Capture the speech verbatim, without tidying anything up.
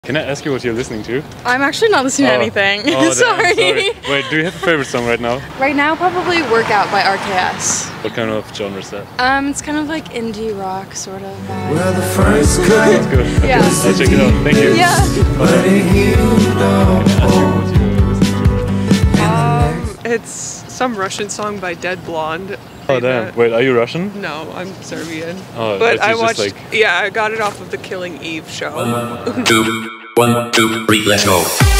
Can I ask you what you're listening to? I'm actually not listening oh. to anything. Oh, sorry. sorry. Wait, do you have a favorite song right now? Right now, probably Workout by R K S. What kind of genre is that? Um, it's kind of like indie rock sort of vibe. We're the first kind. That's good. Okay, Yeah. I'll check it out. Thank you. Yeah. Um, it's some Russian song by Dead Blonde. Oh damn. Wait, are you Russian? No, I'm Serbian. Oh, but that's I just watched. like... Yeah, I got it off of the Killing Eve show. One, two, one, two, three, let's go.